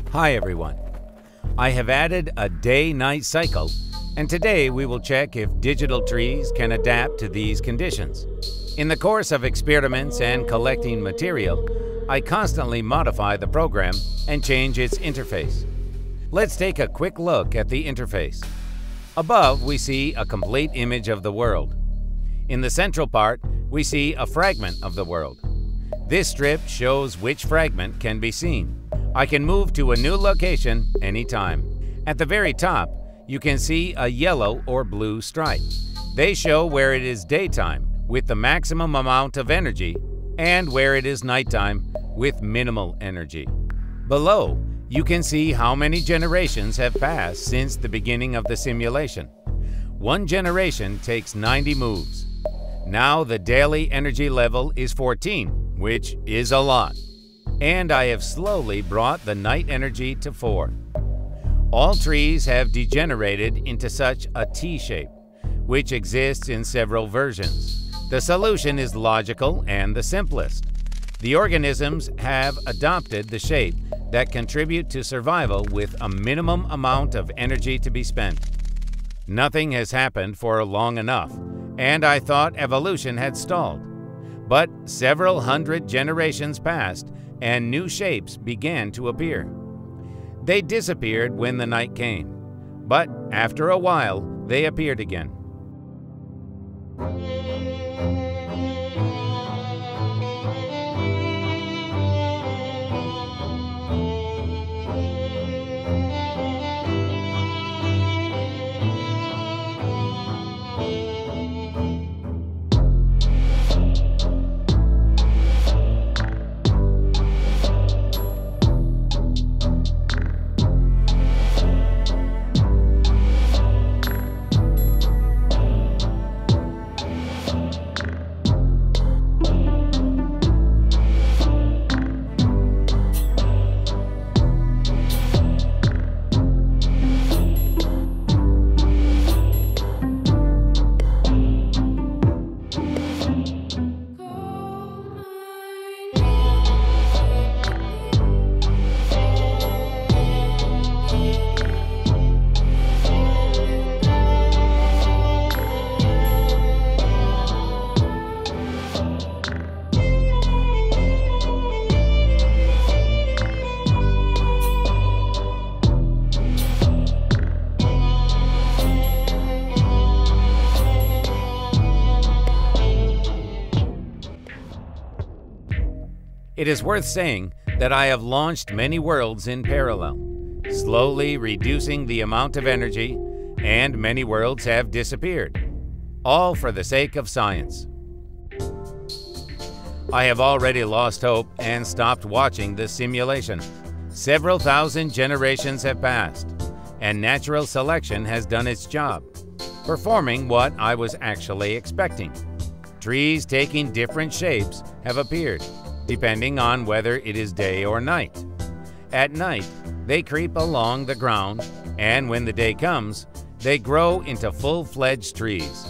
Hi everyone. I have added a day-night cycle, and today we will check if digital trees can adapt to these conditions. In the course of experiments and collecting material, I constantly modify the program and change its interface. Let's take a quick look at the interface. Above, we see a complete image of the world. In the central part, we see a fragment of the world. This strip shows which fragment can be seen. I can move to a new location anytime. At the very top, you can see a yellow or blue stripe. They show where it is daytime with the maximum amount of energy and where it is nighttime with minimal energy. Below, you can see how many generations have passed since the beginning of the simulation. One generation takes 90 moves. Now the daily energy level is 14, which is a lot. And I have slowly brought the night energy to 4. All trees have degenerated into such a T shape, which exists in several versions. The solution is logical and the simplest. The organisms have adopted the shape that contribute to survival with a minimum amount of energy to be spent. Nothing has happened for long enough, and I thought evolution had stalled. But several hundred generations passed, and new shapes began to appear. They disappeared when the night came, but after a while, they appeared again. It is worth saying that I have launched many worlds in parallel, slowly reducing the amount of energy, and many worlds have disappeared, all for the sake of science. I have already lost hope and stopped watching the simulation. Several thousand generations have passed, and natural selection has done its job, performing what I was actually expecting. Trees taking different shapes have appeared, depending on whether it is day or night. At night, they creep along the ground, and when the day comes, they grow into full-fledged trees.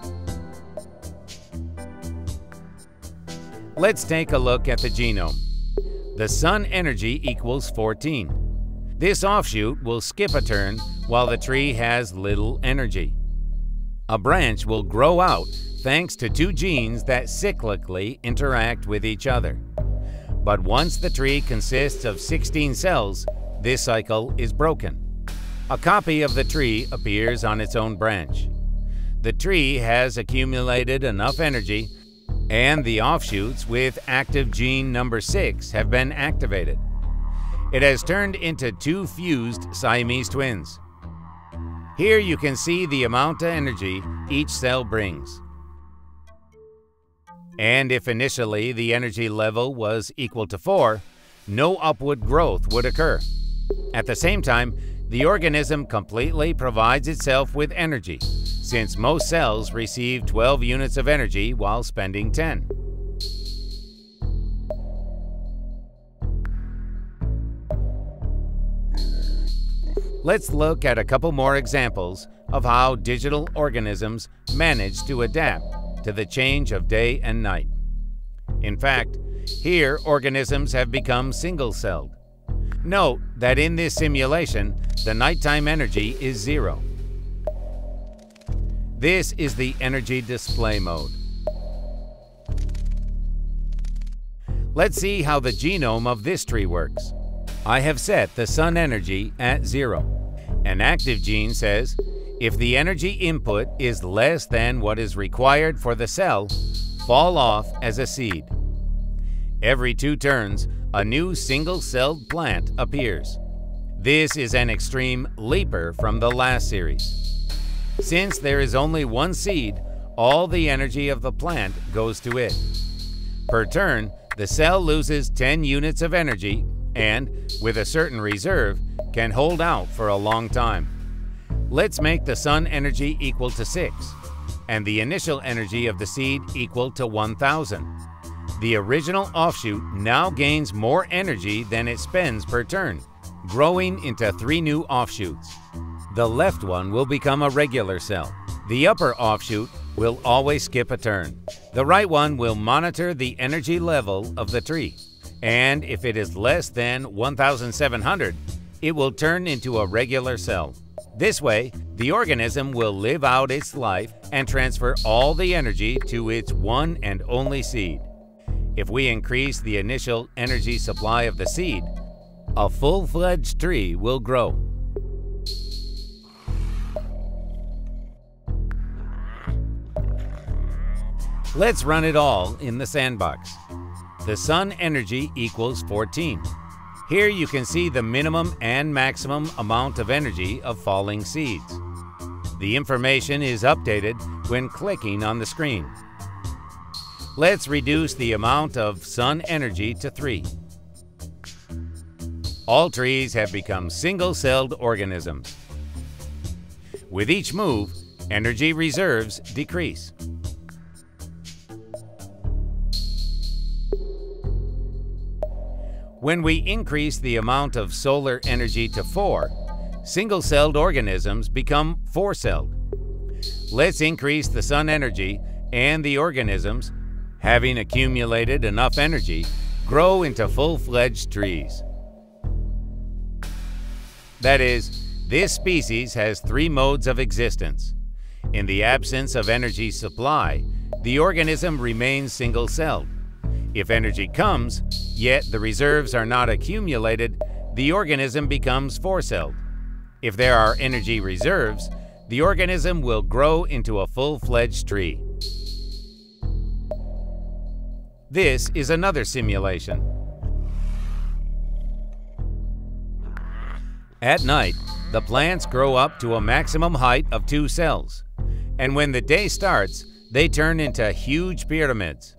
Let's take a look at the genome. The sun energy equals 14. This offshoot will skip a turn while the tree has little energy. A branch will grow out thanks to 2 genes that cyclically interact with each other. But once the tree consists of 16 cells, this cycle is broken. A copy of the tree appears on its own branch. The tree has accumulated enough energy, and the offshoots with active gene number 6 have been activated. It has turned into 2 fused Siamese twins. Here you can see the amount of energy each cell brings. And if initially the energy level was equal to 4, no upward growth would occur. At the same time, the organism completely provides itself with energy, since most cells receive 12 units of energy while spending 10. Let's look at a couple more examples of how digital organisms manage to adapt to the change of day and night. In fact, here organisms have become single-celled. Note that in this simulation, the nighttime energy is 0. This is the energy display mode. Let's see how the genome of this tree works. I have set the sun energy at 0. An active gene says, if the energy input is less than what is required for the cell, fall off as a seed. Every 2 turns, a new single-celled plant appears. This is an extreme leaper from the last series. Since there is only 1 seed, all the energy of the plant goes to it. Per turn, the cell loses 10 units of energy and, with a certain reserve, can hold out for a long time. Let's make the sun energy equal to 6, and the initial energy of the seed equal to 1,000. The original offshoot now gains more energy than it spends per turn, growing into 3 new offshoots. The left one will become a regular cell. The upper offshoot will always skip a turn. The right one will monitor the energy level of the tree, and if it is less than 1,700, it will turn into a regular cell. This way, the organism will live out its life and transfer all the energy to its one and only seed. If we increase the initial energy supply of the seed, a full-fledged tree will grow. Let's run it all in the sandbox. The sun energy equals 14. Here you can see the minimum and maximum amount of energy of falling seeds. The information is updated when clicking on the screen. Let's reduce the amount of sun energy to 3. All trees have become single-celled organisms. With each move, energy reserves decrease. When we increase the amount of solar energy to 4, single-celled organisms become 4-celled. Let's increase the sun energy, and the organisms, having accumulated enough energy, grow into full-fledged trees. That is, this species has 3 modes of existence. In the absence of energy supply, the organism remains single-celled. If energy comes, yet the reserves are not accumulated, the organism becomes 4-celled. If there are energy reserves, the organism will grow into a full-fledged tree. This is another simulation. At night, the plants grow up to a maximum height of 2 cells, and when the day starts, they turn into huge pyramids.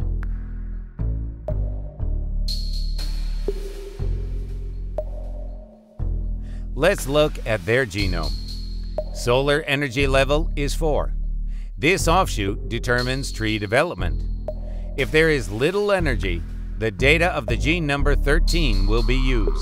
Let's look at their genome. Solar energy level is 4. This offshoot determines tree development. If there is little energy, the data of the gene number 13 will be used.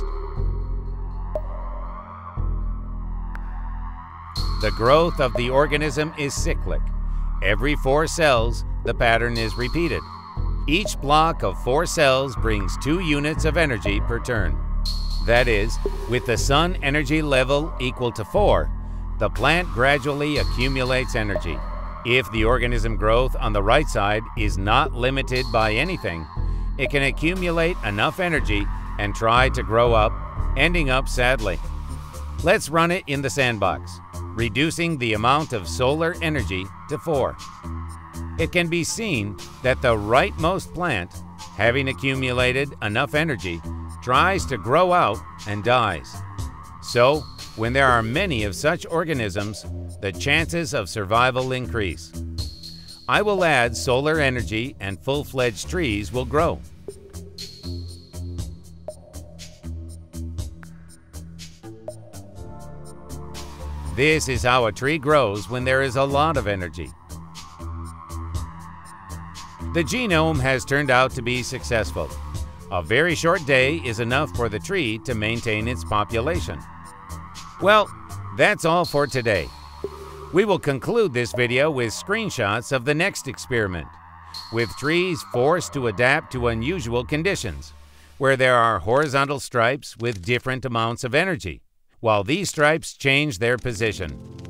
The growth of the organism is cyclic. Every 4 cells, the pattern is repeated. Each block of 4 cells brings 2 units of energy per turn. That is, with the sun energy level equal to 4, the plant gradually accumulates energy. If the organism growth on the right side is not limited by anything, it can accumulate enough energy and try to grow up, ending up sadly. Let's run it in the sandbox, reducing the amount of solar energy to 4. It can be seen that the rightmost plant, having accumulated enough energy, tries to grow out and dies. So, when there are many of such organisms, the chances of survival increase. I will add solar energy and full-fledged trees will grow. This is how a tree grows when there is a lot of energy. The genome has turned out to be successful. A very short day is enough for the tree to maintain its population. Well, that's all for today. We will conclude this video with screenshots of the next experiment, with trees forced to adapt to unusual conditions. where there are horizontal stripes with different amounts of energy, while these stripes change their position.